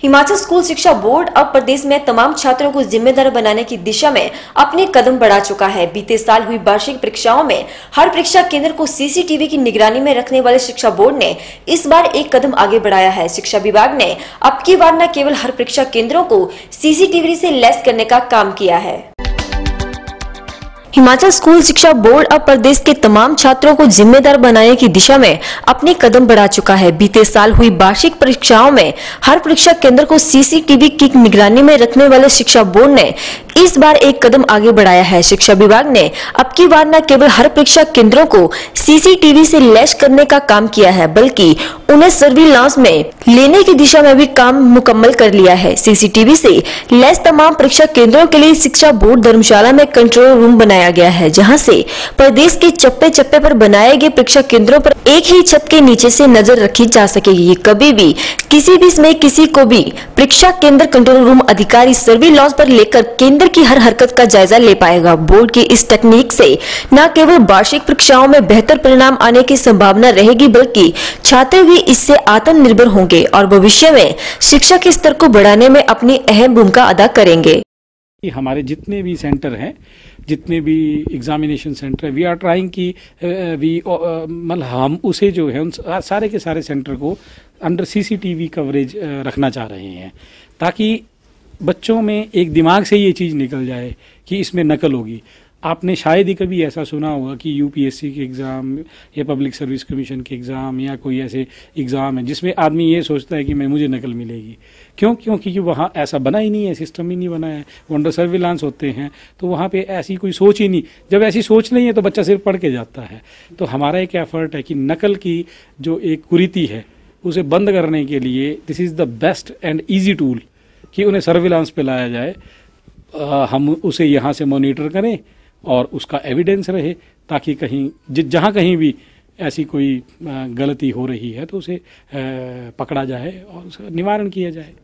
Himachal school शिक्षा board अब प्रदेश में तमाम छात्रों को जिम्मेदार बनाने की दिशा में अपने कदम बढ़ा चुका है। बीते साल हुई वार्षिक परीक्षाओं में हर परीक्षा केंद्र को सीसीटीवी की निगरानी में रखने वाले शिक्षा बोर्ड ने इस बार एक कदम आगे बढ़ाया है। शिक्षा विभाग ने अब की बार न केवल हर परीक्षा केंद्रों को सीसीटीवी से लैस करने का काम किया है। हिमाचल स्कूल शिक्षा बोर्ड अब प्रदेश के तमाम छात्रों को जिम्मेदार बनाने की दिशा में अपने कदम बढ़ा चुका है। बीते साल हुई वार्षिक परीक्षाओं में हर परीक्षा केंद्र को सीसीटीवी की निगरानी में रखने वाले शिक्षा बोर्ड ने इस बार एक कदम आगे बढ़ाया है। शिक्षा विभाग ने अब की बार न केवल हर परीक्षा केंद्रों को सीसीटीवी से लैस करने का काम किया है, बल्कि उन्हें सर्विलांस में लेने की दिशा में भी काम मुकम्मल कर लिया है। सीसीटीवी से लैस तमाम परीक्षा केंद्रों के लिए शिक्षा बोर्ड धर्मशाला में कंट्रोल रूम बनाया गया है, जहां से प्रदेश के चप्पे चप्पे पर बनाए गए परीक्षा केंद्रों पर एक ही छत के नीचे से नजर रखी जा सकेगी। ये कभी भी किसी भी समय किसी को भी परीक्षा केंद्र कंट्रोल रूम अधिकारी सर्विलांस पर लेकर केंद्र की हर हरकत का जायजा ले पाएगा। बोर्ड की इस तकनीक से न केवल वार्षिक परीक्षाओं में बेहतर परिणाम आने की संभावना रहेगी, बल्कि छात्र भी इससे आत्मनिर्भर होंगे और भविष्य में शिक्षा के स्तर को बढ़ाने में अपनी अहम भूमिका अदा करेंगे। हमारे जितने भी सेंटर हैं, जितने भी एग्जामिनेशन सेंटर है, वी आर ट्राइंग की मतलब हम उसे जो है उन सारे के सारे सेंटर को अंडर सीसीटीवी कवरेज रखना चाह रहे हैं, ताकि बच्चों में एक दिमाग से ये चीज़ निकल जाए कि इसमें नकल होगी। आपने शायद ही कभी ऐसा सुना होगा कि यूपीएससी के एग्ज़ाम या पब्लिक सर्विस कमीशन के एग्ज़ाम या कोई ऐसे एग्ज़ाम है जिसमें आदमी ये सोचता है कि मुझे नकल मिलेगी। क्योंकि वहाँ ऐसा बना ही नहीं है, सिस्टम ही नहीं बना है, वो अंडर सर्विलांस होते हैं, तो वहाँ पे ऐसी कोई सोच ही नहीं। जब ऐसी सोच नहीं है तो बच्चा सिर्फ पढ़ के जाता है। तो हमारा एक एफर्ट है कि नकल की जो एक कुरीति है उसे बंद करने के लिए this is the best and easy tool कि उन्हें सर्विलांस पे लाया जाए। हम उसे यहाँ से मॉनिटर करें और उसका एविडेंस रहे, ताकि कहीं जहाँ कहीं भी ऐसी कोई गलती हो रही है तो उसे पकड़ा जाए और उसका निवारण किया जाए।